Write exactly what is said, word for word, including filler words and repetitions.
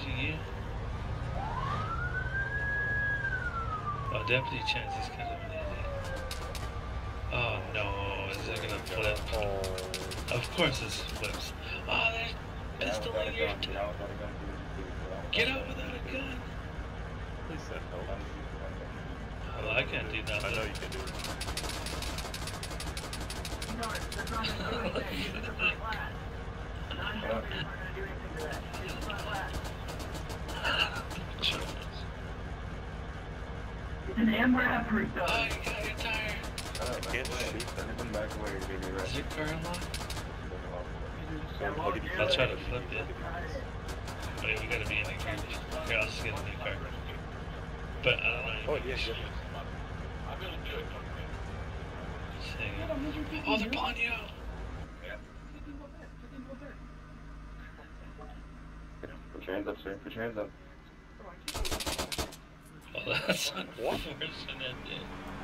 chasing you? Oh, deputy chance is kind of an idiot. Oh no, is it gonna flip? Oh. Of course this flips. Oh, there's pistol in your toe. Get out without a gun. He said no. Well, I can't do nothing. I know you can do it. It's an Amber Oh, you got your tire. I can't shoot. Is your car unlocked? I'll try to flip it. Wait, we gotta be in a group. Here, I'll just get a new car. But I don't know. Oh, yes, yes. Oh, they're pulling you out. Put your hands up, sir. Put your hands up. Oh, that's unfortunate, dude.